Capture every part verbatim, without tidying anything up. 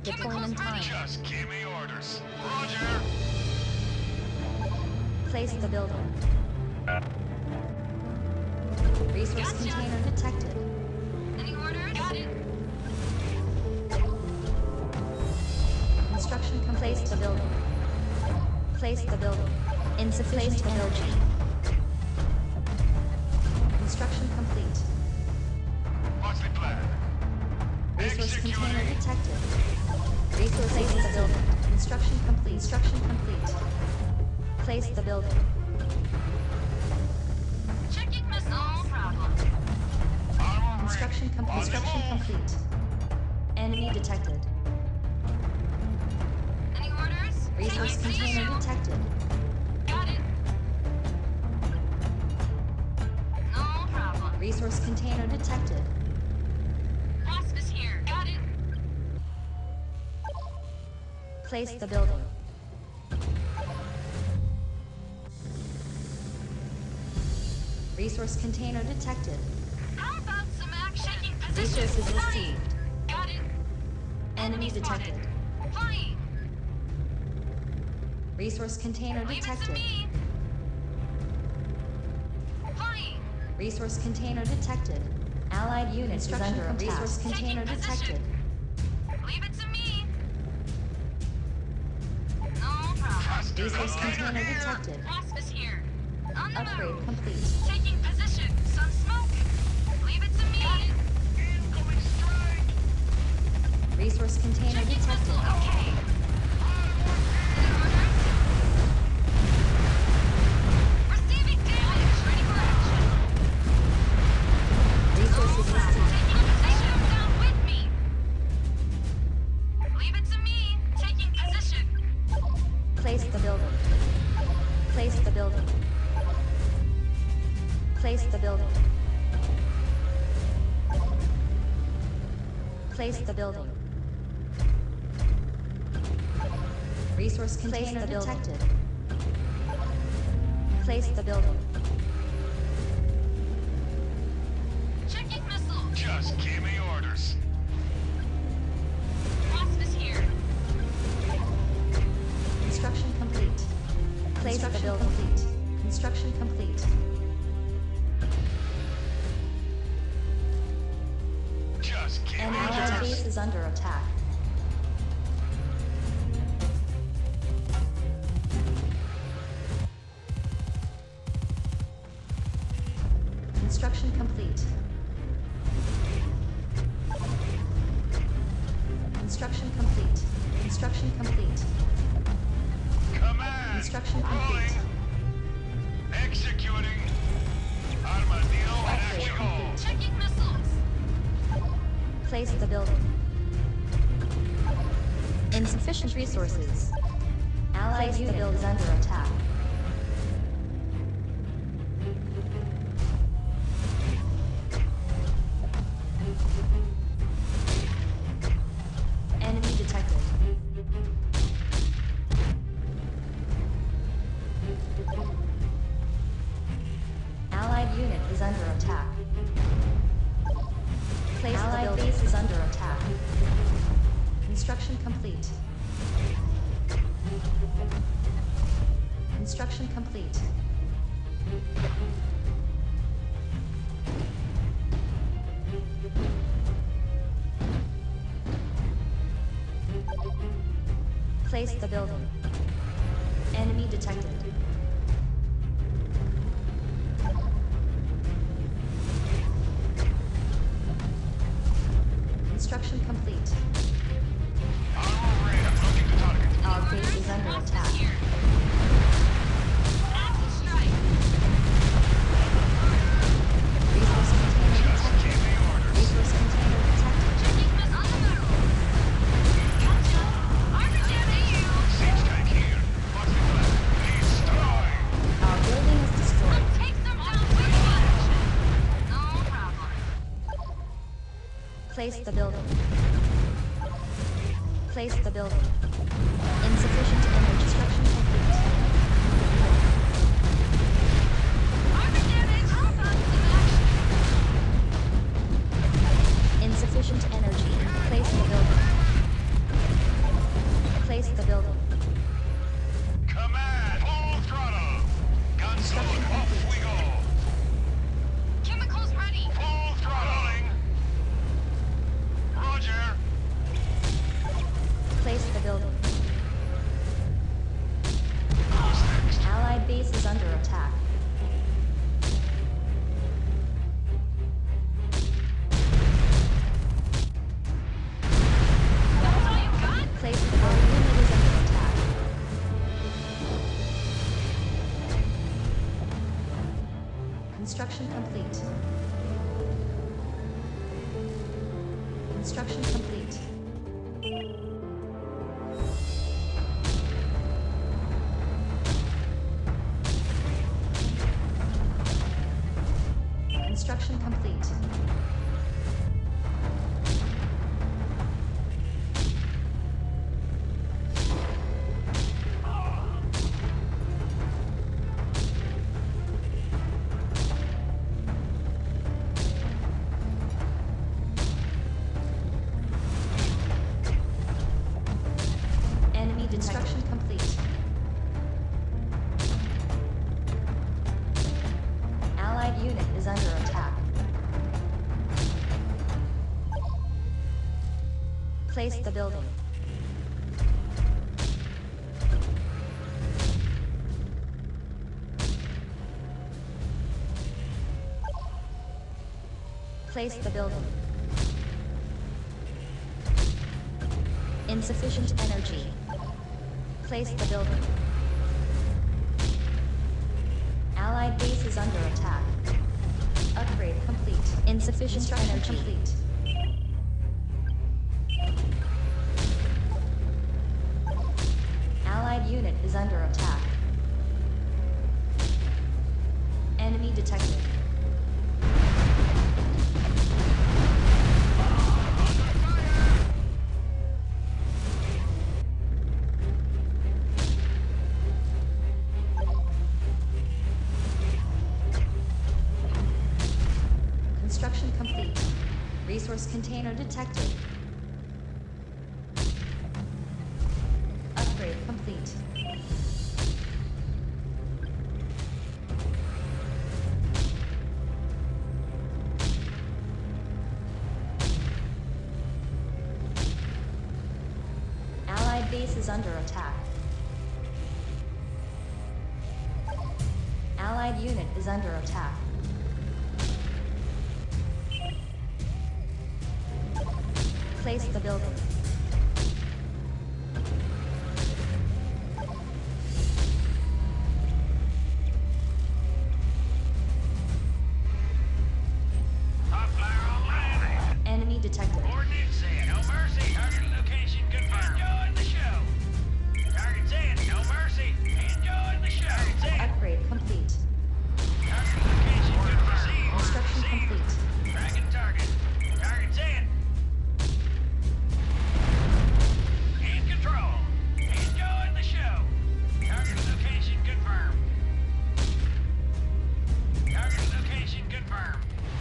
Deployment time. Just give me orders. Roger. Place the building. Resource Gotcha. container detected. Any orders? Got it. Construction complete. Place the building. Place the building. Insufficient energy. Construction complete. What's the plan? Resource container Executing. detected. Resource place the building. Construction complete. Construction complete. Place the building. Checking missile. No problem. Armor Construction ready. com- On the construction move. complete. Enemy detected. Any orders? Resource Taking container position. detected. Got it. No problem. Resource container detected. Wasp is here. Got it. Place the building. Resource container detected. How about some action? Taking position. Resources Flying. received. Got it. Enemy spotted. detected. Flying. Resource container Leave it to detected. me. Flying. Resource container detected. Allied unit is under attack. Resource container Taking position. detected. Leave it to me. No problem. Faster Resource than lighter container here. detected. Wasp is here. On the Upgrade move. complete. Taking position. Some smoke. Leave it to me. Incoming strike. Resource container Checking detected. missile. Okay. Any orders? Receiving damage. Ready for action. Resources No problem. received. Taking position. Down with me. Leave it to me. Taking position. Place the building. Place the building. Place the building. Place the building. Resource container detected. Place the building. Checking missile. Just give me orders. Wasp is here. Construction complete. Place the building. Complete. Construction complete. Just give An me allied orders. base is under attack. Construction complete. Construction complete. Construction complete. Command. Construction Rolling. complete. Executing. Armadillo in Upgrade action. complete. Checking missiles. Place the building. Insufficient resources. Allied unit is under attack. Enemy detected. Allied unit is under attack. Place Allied the building. Base is under attack. Construction complete. Construction complete. Place the building. Enemy detected. Construction complete. Armor ready. Approaching the target. Our base is under Wasp attack. is here. Active strike. Resource container Just detected. give me orders. Resource container detected. Checking missile. On the move. Gotcha. Archer down to you. Siege tank here. What's the plan? Destroy. Our building is destroyed. Take them down with action. No problem. Place the building. Place the building. Insufficient energy. Construction complete. Armor damage. How about some action? Insufficient energy. Place the building. Construction complete. Construction complete. Enemy destruction complete. Allied unit is under attack. Place the building. Place the building. Insufficient energy. Place the building. Allied base is under attack. Upgrade complete. Insufficient energy. Complete. Allied unit is under attack. Enemy detected. Construction complete. Resource container detected. Upgrade complete. Allied base is under attack. Allied unit is under attack. Place the building. Hot flyer online. Enemy detected. Coordinates saying no mercy. Target location confirmed. Enjoying the show. Target saying no mercy. Enjoying the show. Target saying Upgrade complete. target location confirmed. Received. Construction Received. complete. Tracking target. Target saying in control. Enjoying the show. Target location confirmed. Target location confirmed.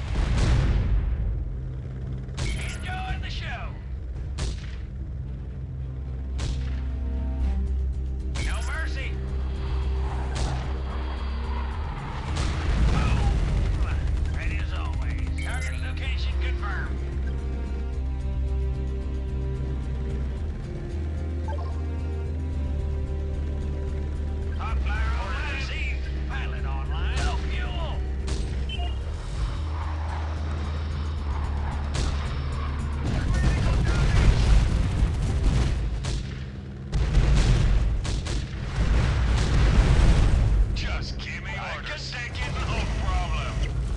Enjoying the show. No mercy. Boom. Ready as always. Target location confirmed. Hot flyer online. Received. Pilot online. No fuel. Just give me orders. I can take it, no problem.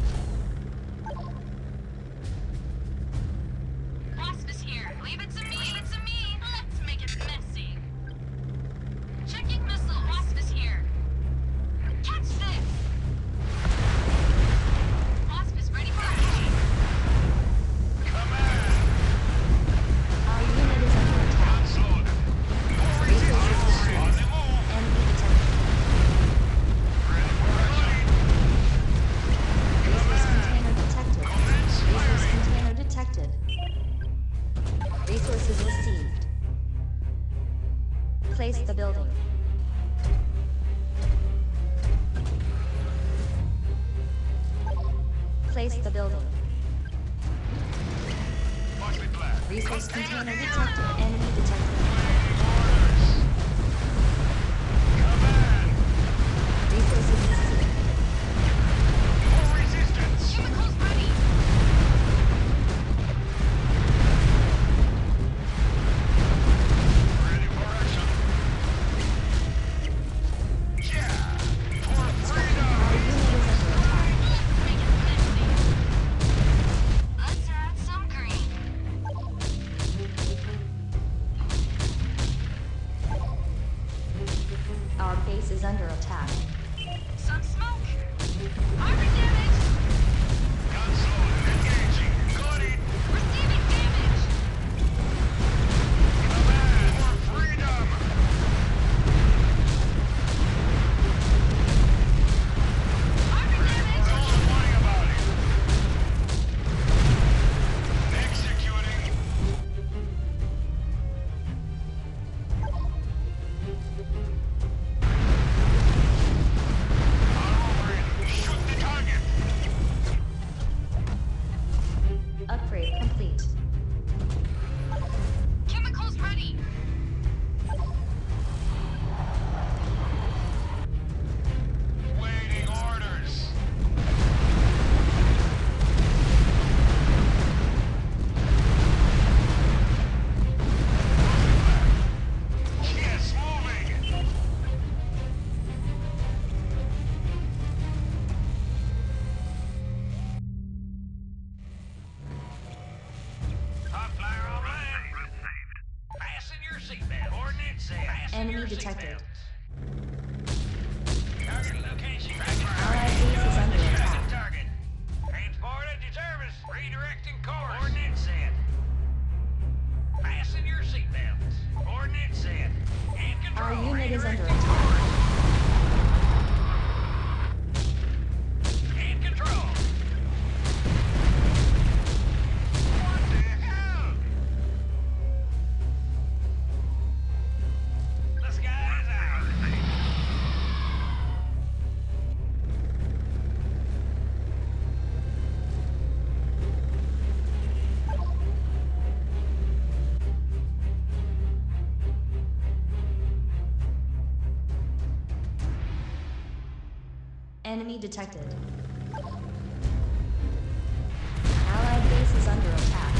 Wasp is here. Leave it to me. Leave it to me. Let's make it messy. Checking missile. Wasp is here. Catch this. Wasp is ready for action. Command. Our unit is under attack. Guns loaded. More resistance. On the move. Enemy detected. Ready for action. Resource Command. container detected. Commence Resource firing. container detected. Resources received. Place the building. Place the building. Watch me flat. Resource Container container here. detected. Enemy detected. Orders. Command. Resources received. More resistance. Chemicals ready. Ready for action. Yeah. For freedom. Our unit is under attack. Let's make it messy. Let's add some green. Upgrade complete. Chemicals ready. Waiting orders. Yes, moving. Hot flyer online. Fasten your seatbelt. Coordinates set. Fasten Enemy your detected. seatbelts. Target location. Allied base is under attack. Target. Transported to service. Redirecting course. Coordinates set. Fasten your seatbelts. Coordinates set. And control. Our unit is under Redirecting attack. course. And control. What the hell? The sky is out. Enemy detected. Allied base is under attack.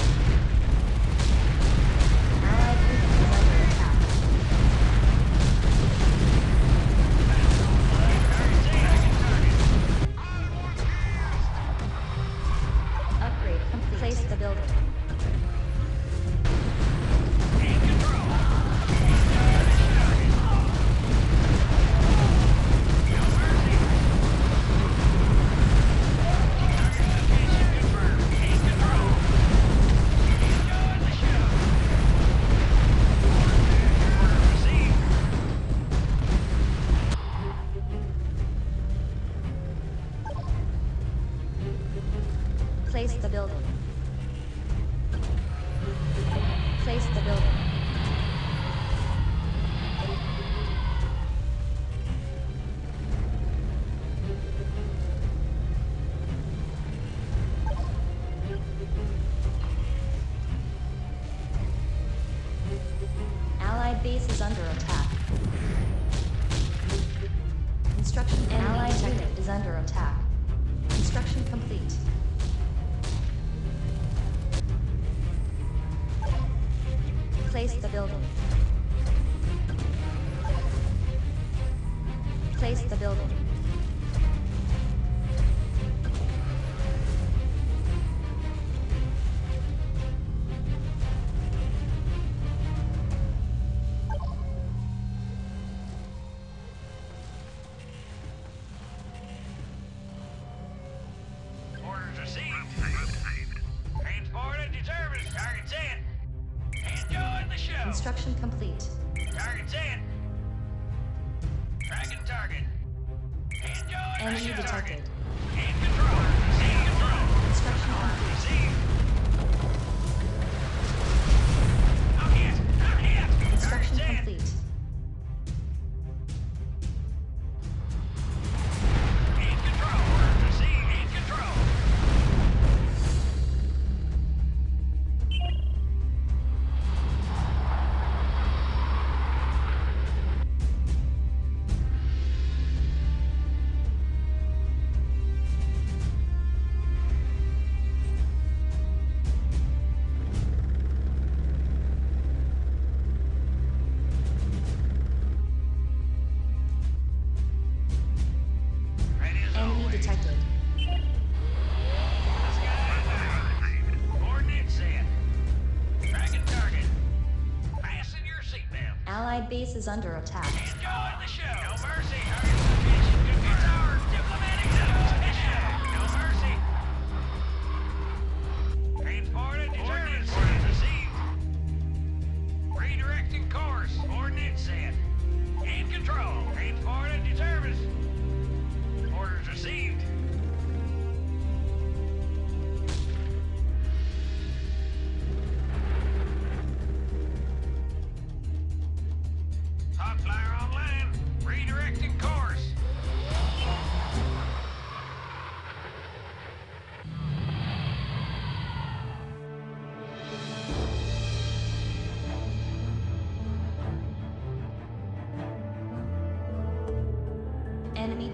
Allied unit is under attack. Upgrade complete. Place the building. And control. Place the building. Place the building. Allied base is under attack. Construction enemy Allied unit is under attack. Construction complete. Place the building. Place the building. Orders received. Transported to service. Target set. Enjoy the show. Construction complete. Target set. Tracking target. Enjoy the Enemy show. detected. And control. And control. Construction complete. Received. I'm hit. I'm hit. Construction Target set. complete. And control. Orders received. And control. Ready as Enemy always. detected. The sky is out. Coordinates set. Tracking target. Fasten your seatbelt. Allied base is under attack. Enjoy the show. No mercy. Target location confirmed. It's our diplomatic mission. No mercy. Transported to service. Orders received. Redirecting course. Coordinates set. In control. Transported to service. Orders received. Hot flyer online.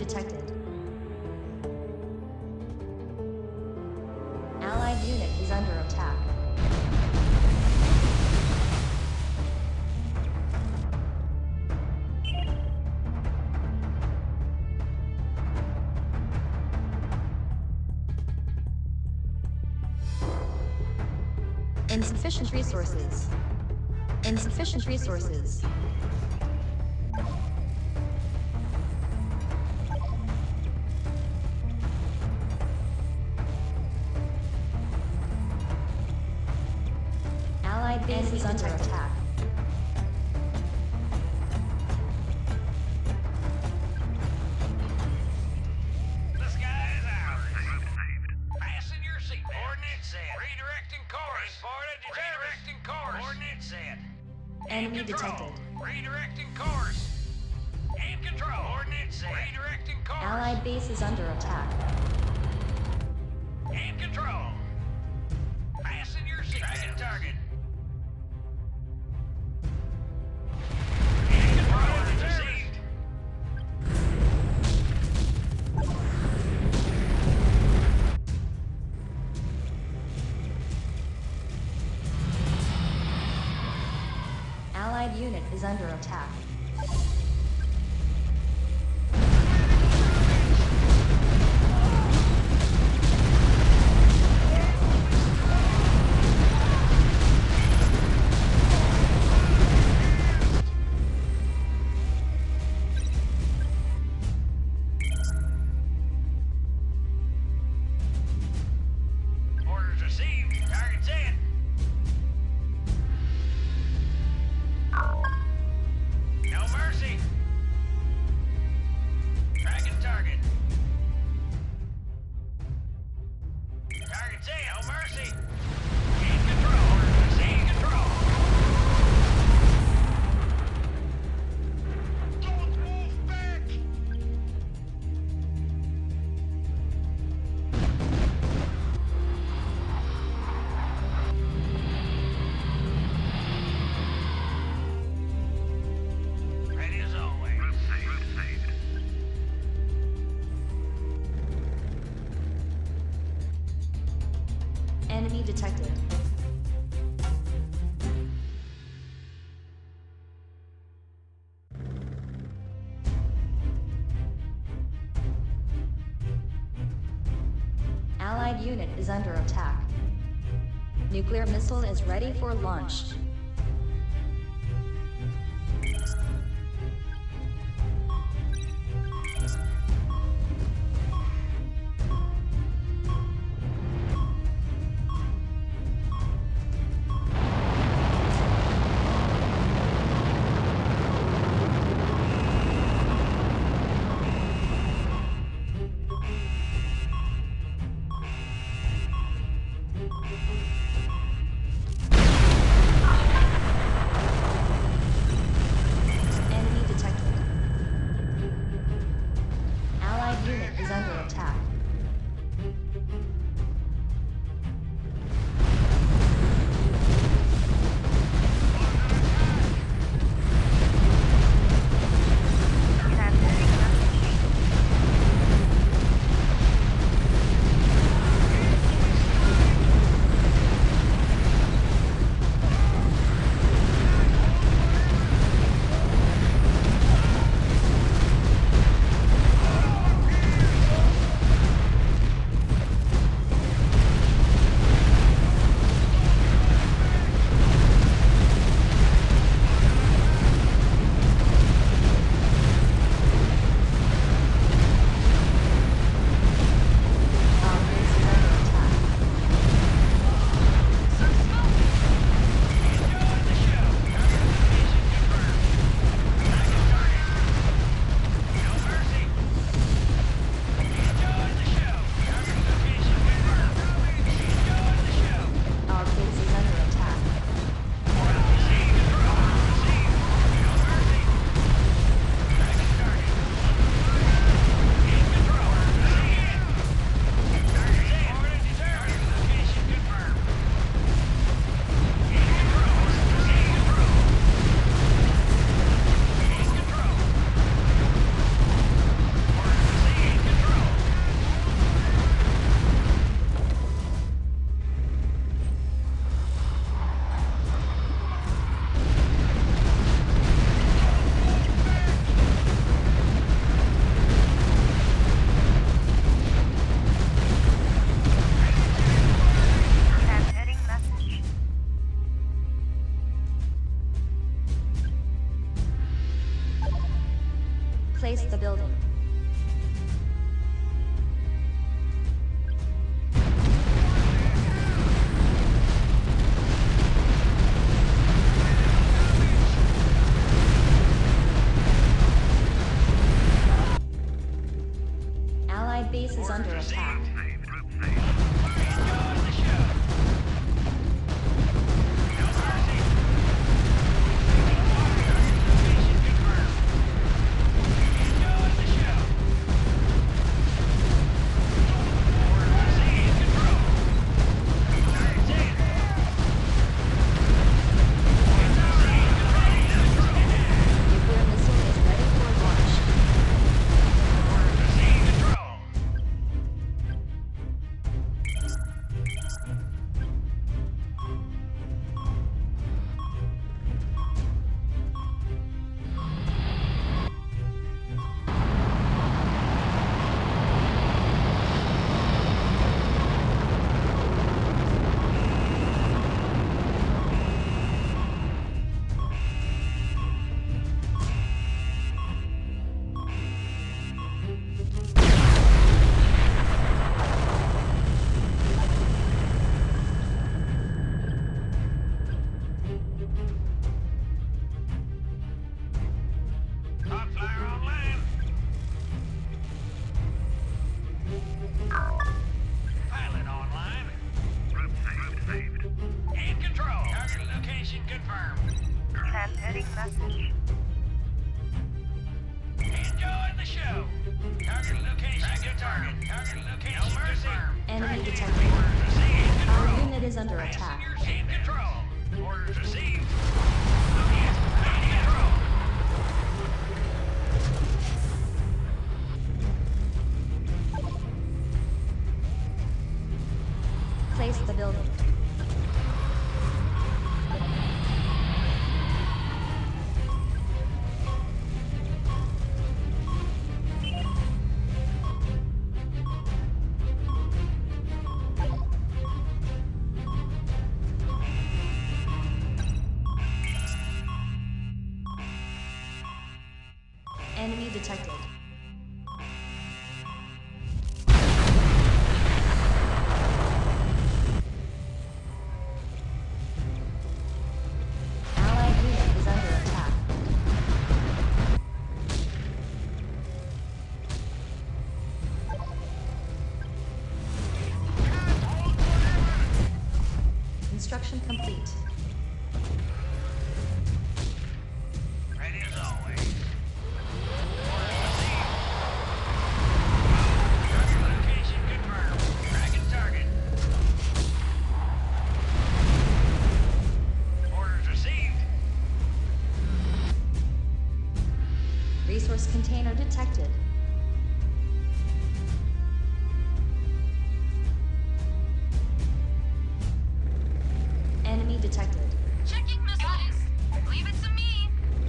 detected. Allied unit is under attack. Insufficient resources. Insufficient resources. Allied base is under attack. The sky is ours. Fasten your seatbelt. Coordinates set. Redirecting course. Reported. Redirecting course. Coordinates set. Enemy In control. detected. Redirecting course. In control. Coordinates set. Redirecting course. Allied base is under attack. In control. Fasten your seatbelt. Tracking target. In control. Received. Allied unit is under attack. Orders received. Target set. No mercy. Tracking target. Target set. No mercy. In control. Orders received. In control. Don't move back. Ready as always. Enemy detected. Allied unit is under attack. Nuclear missile is ready for launch. Enemy detected. Allied unit is under attack. Sending message. Enjoy the show. Target location. Target target. Target location. No mercy. Enemy Tracking detected. in. Orders received. Our Control. unit is under attack. Passengers in control. Orders received. Yes, in control. Place the building. Enemy detected. Allied unit is under attack. Construction complete. Ready as always. Location confirmed. Tracking target. Orders received. Resource container detected. Enemy detected. Checking missiles. Leave it to me.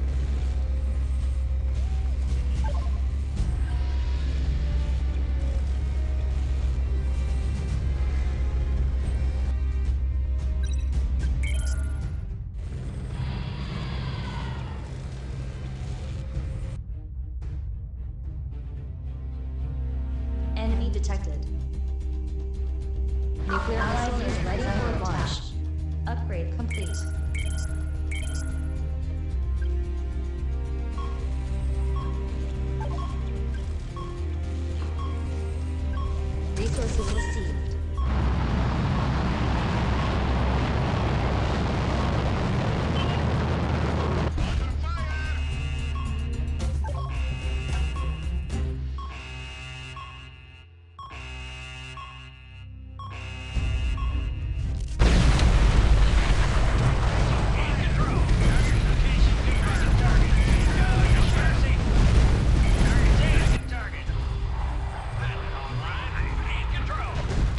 Enemy detected. Nuclear missile is ready for launch. Upgrade complete. Resources received. In control. Target location confirmed. Target. No mercy. Target target. Pilot online. In control.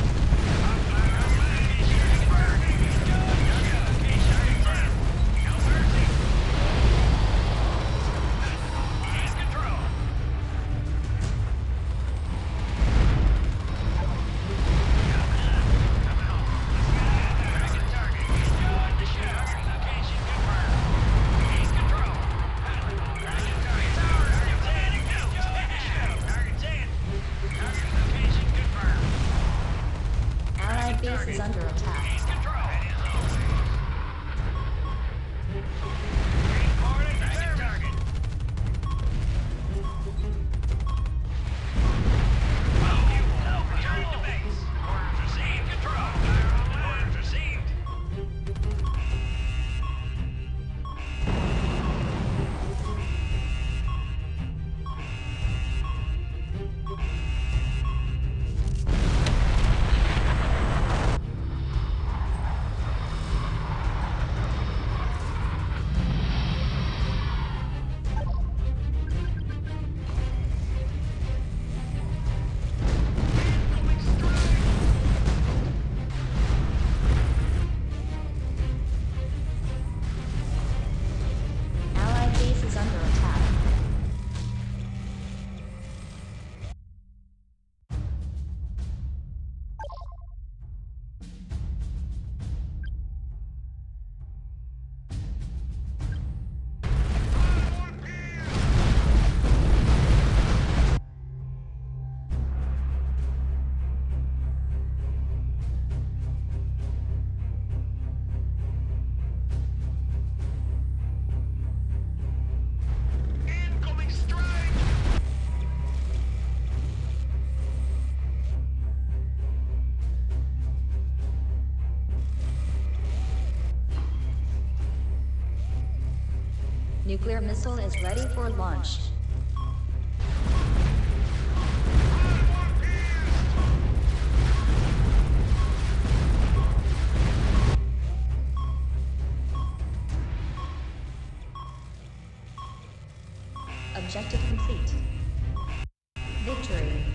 Location confirmed. Target location confirmed. No mercy. In control. Tracking target. Enjoy the show. Location confirmed. In control. Tracking target. Target ten. Enjoy the show. Target ten. Target location confirmed. Allied base is under attack. In control. Reporting. Tracking target. Well, you will return to base. Orders received. Control. Orders received. Nuclear missile is ready for launch. Objective complete. Victory.